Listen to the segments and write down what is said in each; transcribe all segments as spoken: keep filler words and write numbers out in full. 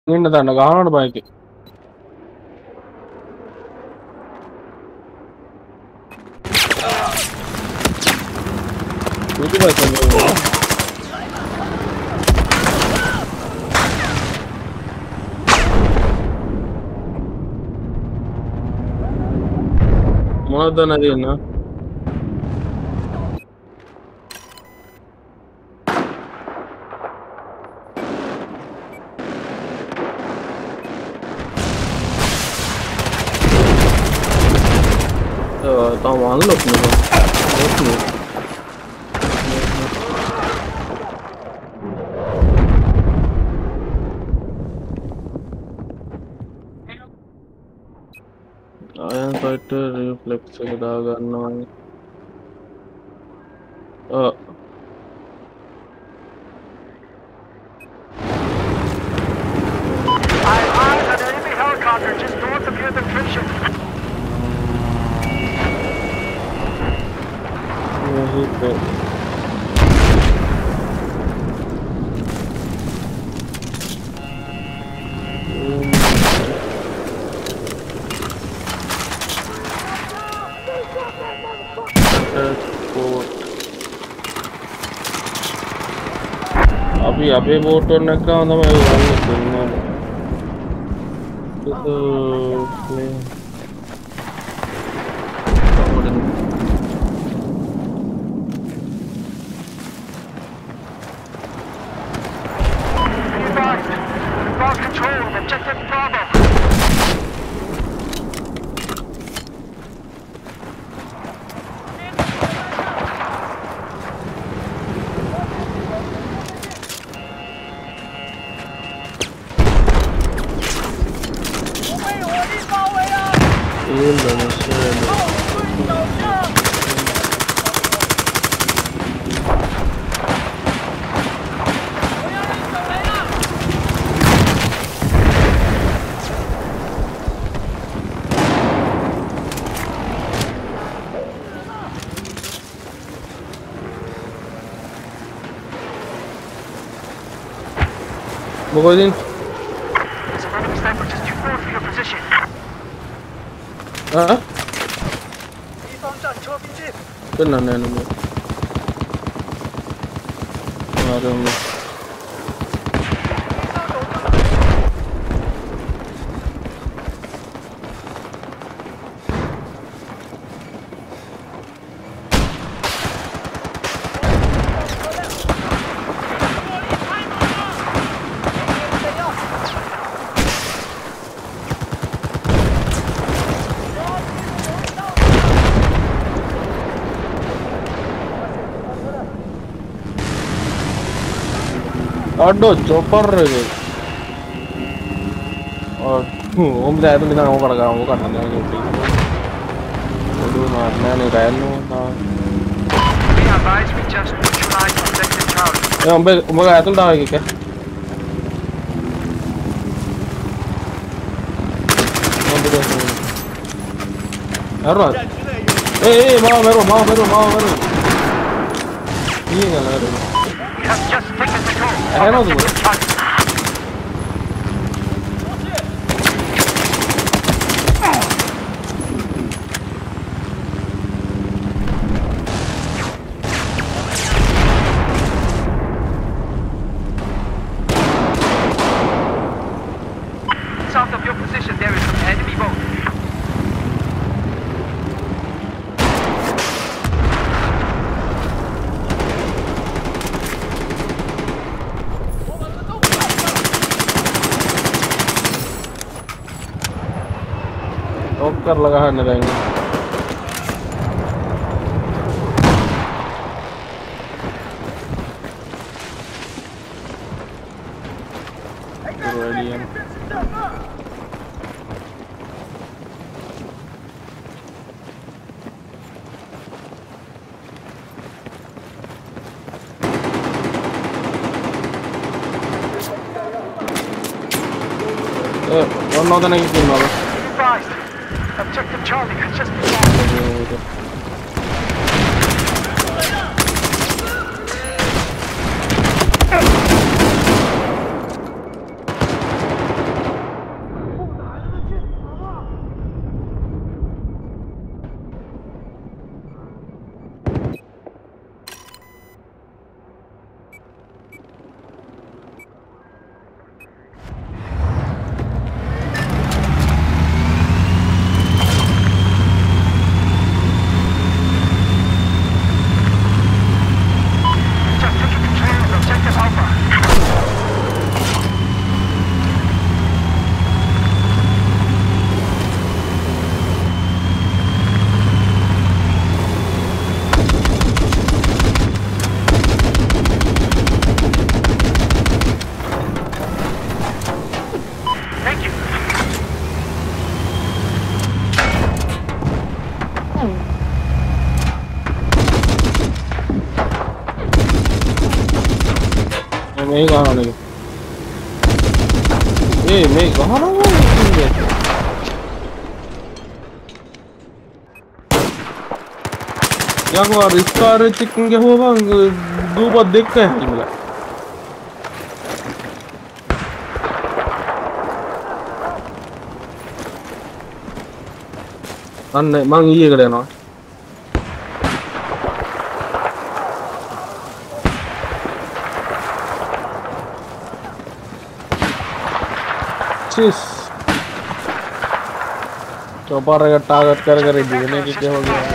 നീണ്ടതാണ് കാണാണ് ബാക്കി Mata nadie, ¿no? طبعا لقمة لقمة Iron fighter reflex ഇതാകാനോ uh I eyes an enemy helicopter just north of your location. अभी अभी boat ने का ना मैं वो सुनना तो Lost control of objective Bravo. Bogozin. There's an enemy sniper just too north of your position. Huh? 敌方战车逼近。 真难难的吗？啊，对吗？ Aduh, chopper itu. Oh, om saya itu kita ngomong pada kamu kan ada yang itu. Aduh, mana nih Reno? Be advised, we just neutralized objective Charlie. Ya, om be, om be itu dah lagi ke? Om be itu. Arun. Eh, eh, mau meru, mau meru, mau meru. Ini nggak meru. We have just taken control. Reno tuh. South of your position, there is an enemy boat. Oker लगा है ना रहेंगे Eh, one other thing is another. Advised, objective Charlie has just been lost. මේ ගහන එක. ඒ මේ ගහනවා ඉන්නේ. යකෝ රිස්කාර් චිකන් ගහුවා බං දූපත් දෙක හැකිමලා. අන්න මං ඊයකට යනවා. चीज चौपार का टारगेट कर कर जीने की क्या हो गया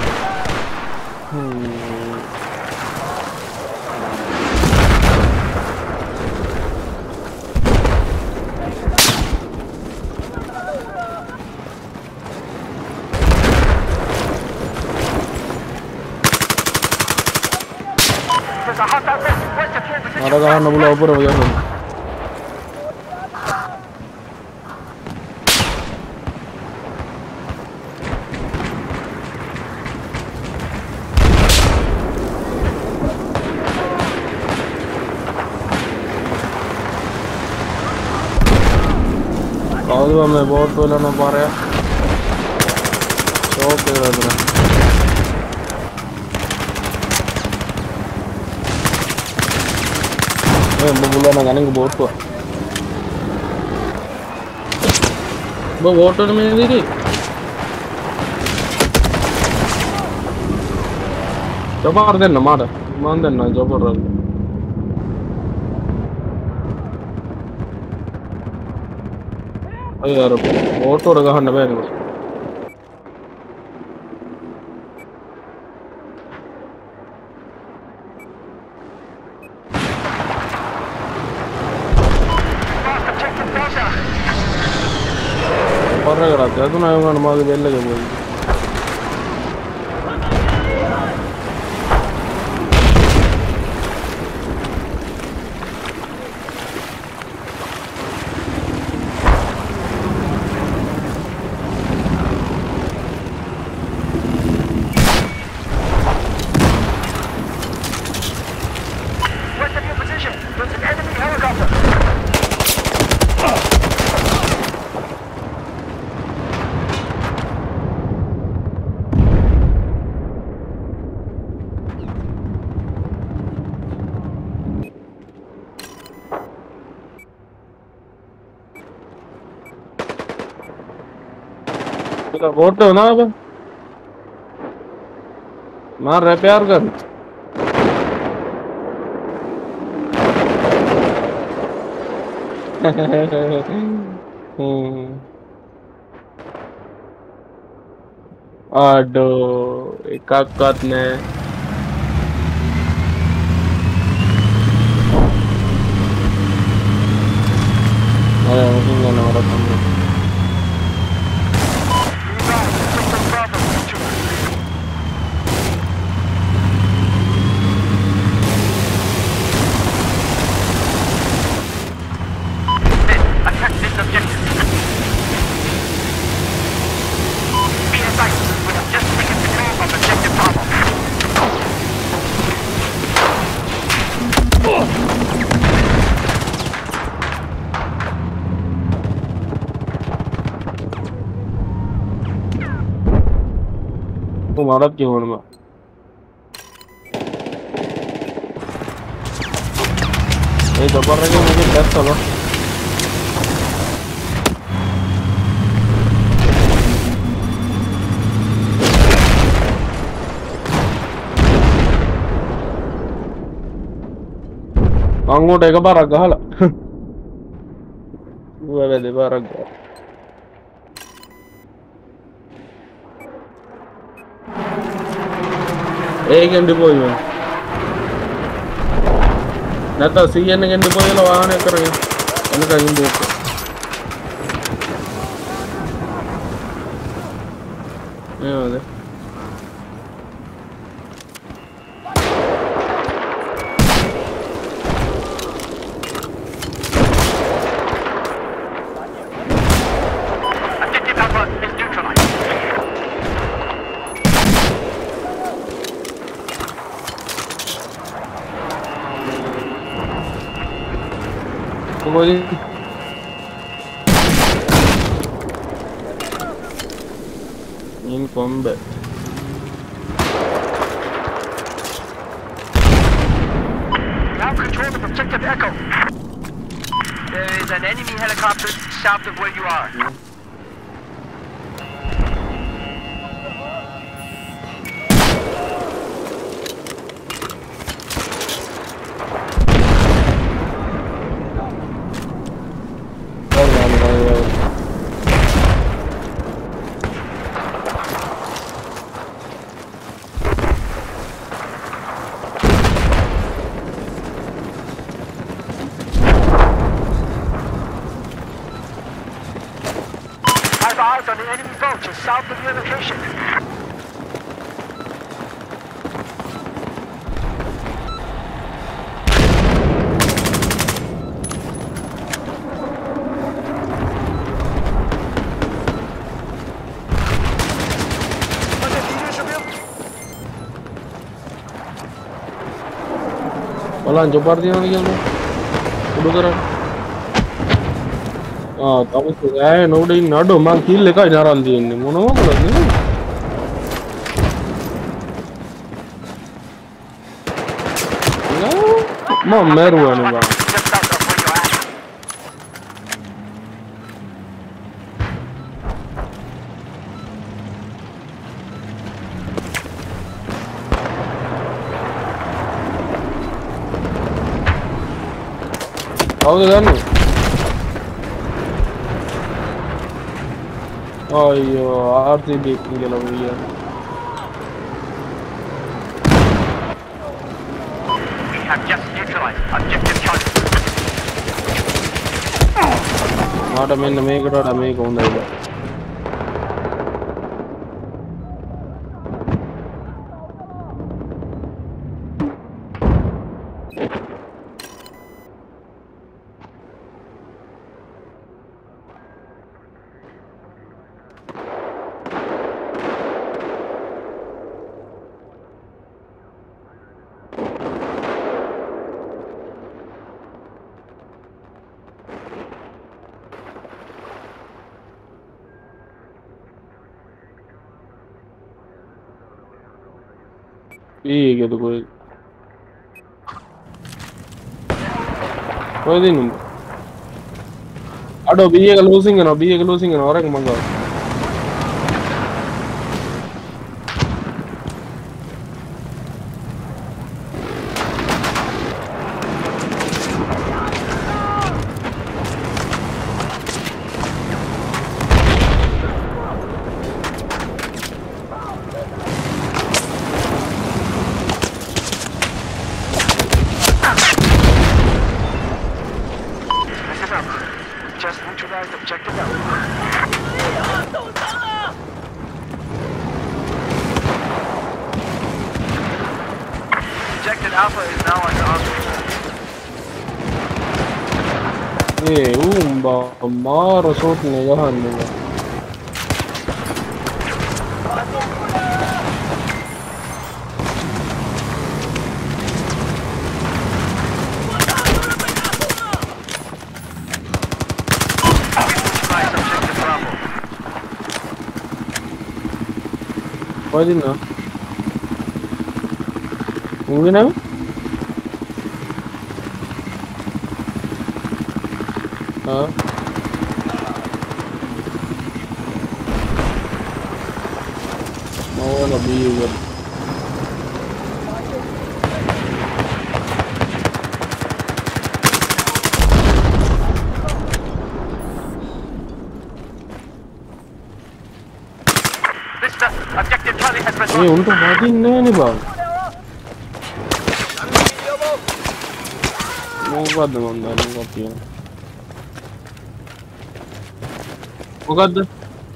मारा कहाँ न बोला ऊपर हो गया तुम काउंटर में बहुत तो लेना पा रहा है तो क्या करना है मैं बोला ना गाने को बहुत को वो वाटर में नहीं थी जब मार देना मार मान देना जब मार यार ऑटो रखा है नवे में पर रख रहा था तो ना होगा नमाज़ बेल लगे बोल वोट हो ना अब मार रहे प्यार कर आडो एकाकत ने अरे मुझे ना रहा था मारत क्यों हूँ मैं ये दोपहर के मुझे दस चलो anggo deh ke baraga lah gue ada di baraga एक घंटे बोल में ना तो सी एन घंटे बोल लो आने करेंगे उनका घंटे ये वाले कोई in combat. You have control of objective Echo. There is an enemy helicopter south of where you are. Have eyes on the enemy boat just south of your location. Wala, coba dia lagi lu. Udah keren. Ah, tapi saya no day nado mang kill lekar jalan dia ini. Mana mau kalau ni? Ya, mau meru ni bang. Just south of where you're at. Tahu kan? Ayo, R T B tinggal lagi ya. We have just neutralized objective Charlie. Ada main nama kita ada main kau dah. ठीक है तो कोई कोई दिन नहीं अडो BA का losing है ना बीए का लूसिंग है ना और एक मंगाओ Just neutralized objective Alpha. Objective Alpha is now under observation. ये उम्बा मार शॉट ने यहाँ नहीं कोई दिन ना मूवी ना हाँ mau lebih juga Objective Charlie has been ini untuk mati nih bang mau buat dengan dari kopi ya bukan deh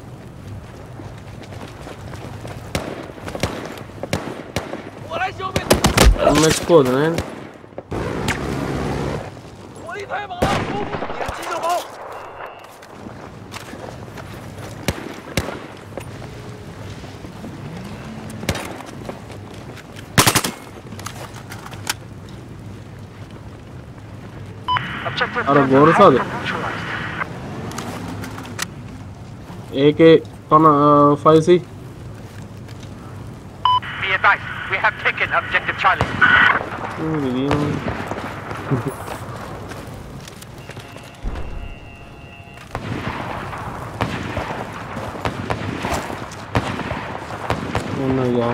Mexico nih Objective Ara Gorsa de A K five C. Be advised, we have taken objective Charlie. Oh my god.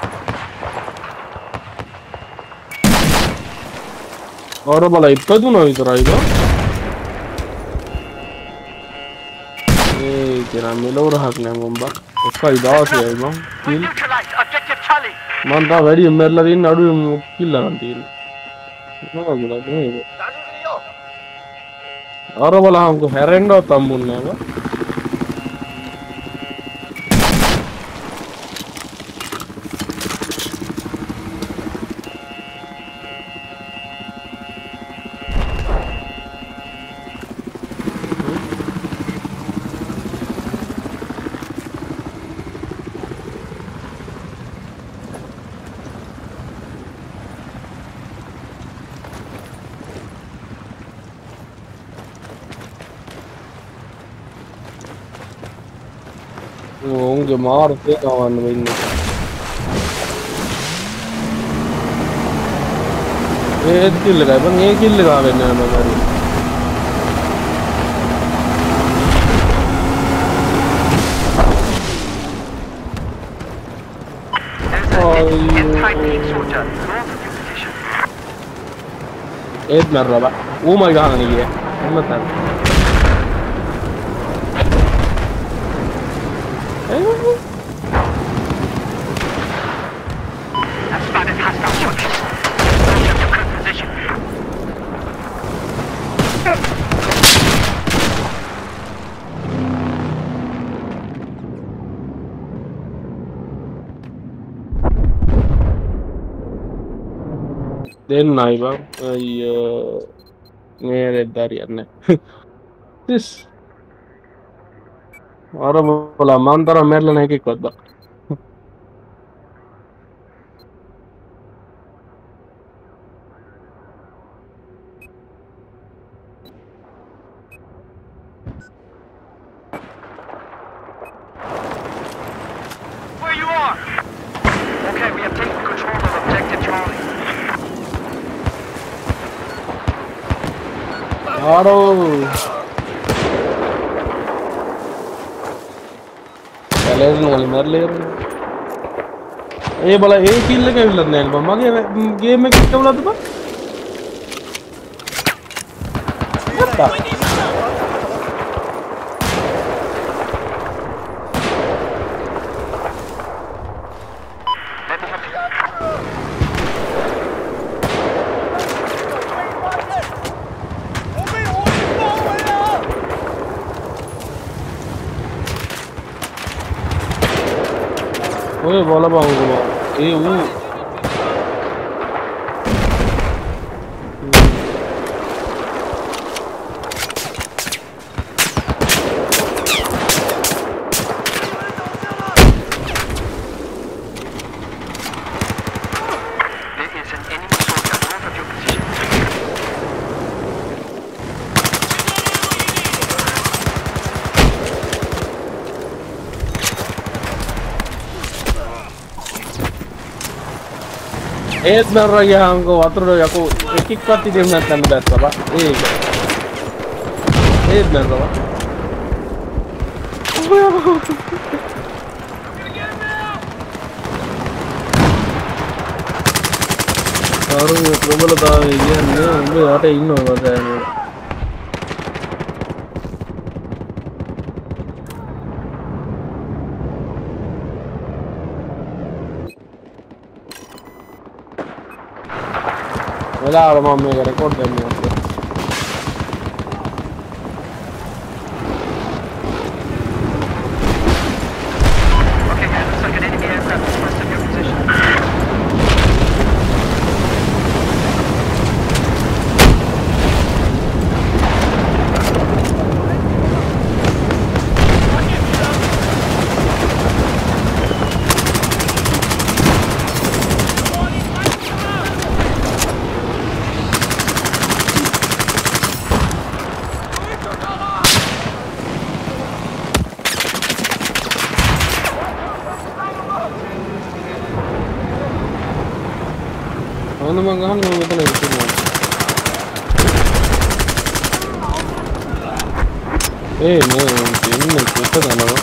Ora bala itta tu na itara ida. Eh, kira melo rahak ne bomba. Uska ida se ai bang. We neutralized objective Charlie. Man ta very merla din nadu kill la din. Na gula ne. Ora bala हमको herendo tambun ne ba. Unge maar te kawan winne. Eh kill लगा बन ये kill लगा वेने हमारी. Eh मर रहा. Oh my god नहीं है. मत कर. I've spotted hostile structures. Approach to current position. Then naiba ay ngere dari anne. This Ora bola mandara merla nahi ki kodda. Where you are? Okay, we have taken control of objective Charlie. Aro. Kalian ngali merle. Eh bola eh kill ke villain ne bamba ke game में कितना बोला तू बा? क्या? ओए बोला बाबू ए वो There is an enemy soldier north of your position. Es merra ya हमको वाटर या को एक एक करती देखना तंग बैठता बा एक एक merra बा Taruh problem ada ini nih, ini ada ini ada ini. Wala orang mau mereka record deh ni. Okay, guys, looks like an enemy aircraft is west of your position. Ano mang gahang mo ito na ito mo? Eh, no, hindi mo ito na naman.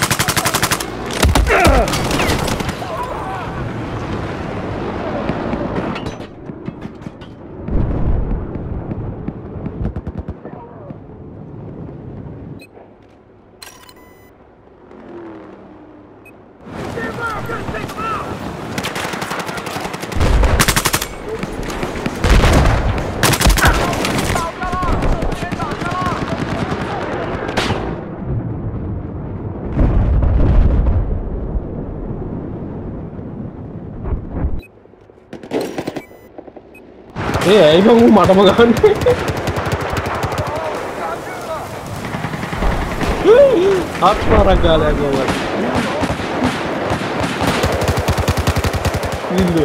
Eh, ibang mata magaan. Apa ragal aku buat? Ini.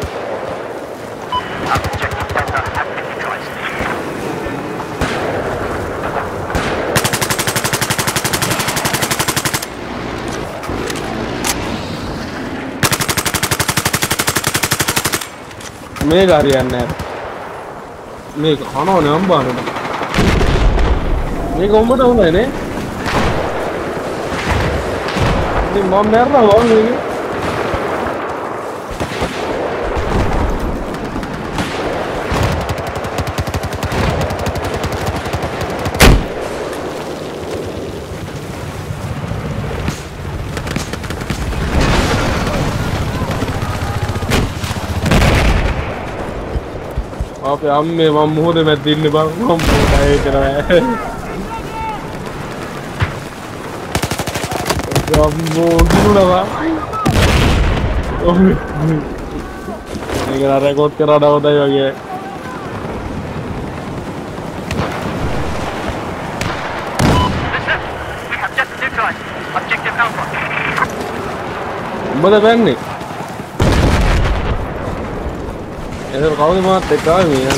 Mega Ariana. මේක කනවනේ අම්බානට මේක උඹට හොඳයි නේ ඉතින් මම මැරනවා වගේ මේක අපේ අම්මේ මම මොහොතේ මැද්දේ ඉන්නේ බං මම මොකයි කරන්නේ අම්මෝ දිනුනවා ඔහේ මේක රෙකෝඩ් කරලා ඩවුන්ලෝඩ් වගේ උඹද බෑන්නේ Eso acabo de matar, te cae bien.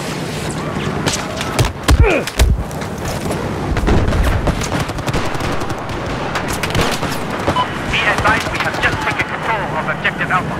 Be advised, we have just taken control of objective Alpha.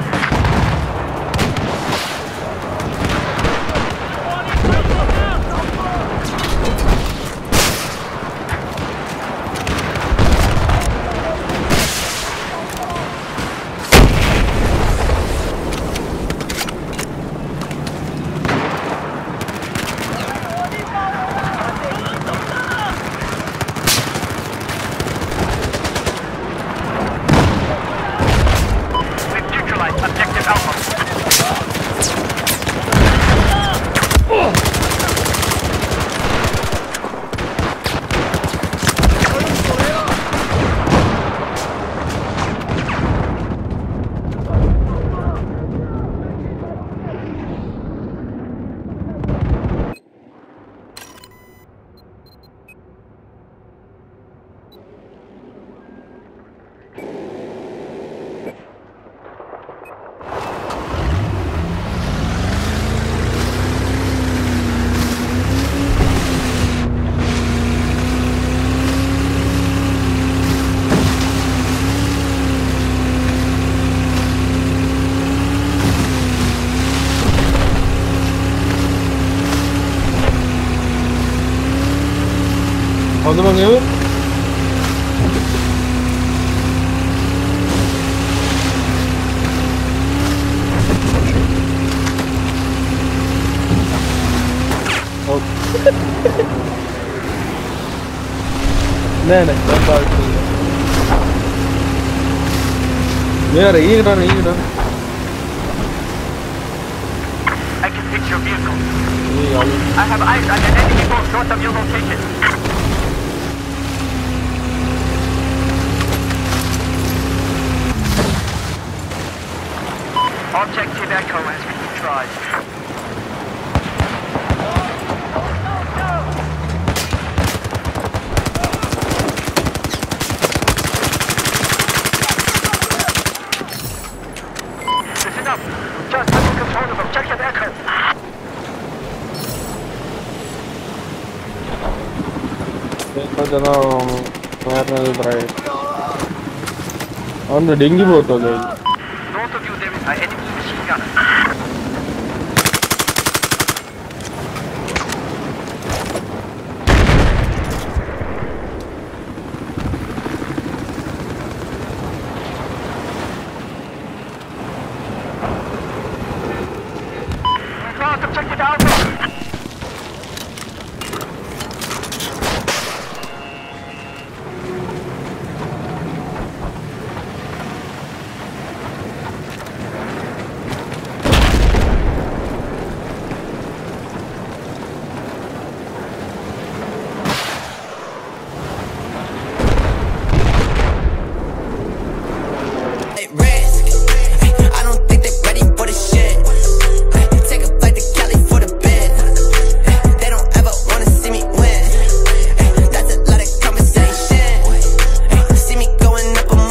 Oldu bang ya? Oh. Nah, nah, gampang. Mira, ini kan, ini kan. I can fix your vehicle. Iya. I have eyes on an enemy boat north of your location. Objective Echo has been neutralized. Listen up. Just under control of Objective Echo. Esto ya no me va a tener otra vez. ¿A dónde? ¿Dengue boto? North of you there is an enemy machine gunner.